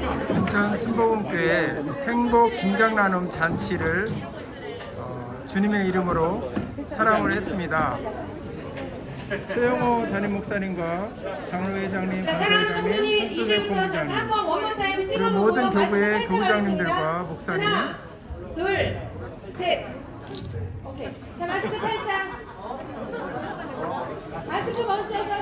인천 신복음교회 행복 김장 나눔 잔치를 주님의 이름으로 사랑을 했습니다. 최영호 담임 목사님과 장로회장님, 강사회장님, 선수회 본부장님, 그리고 모든 교구의 교구장님들과 목사님. 하나, 둘, 셋. 오케이. 자, 마스크 탈착.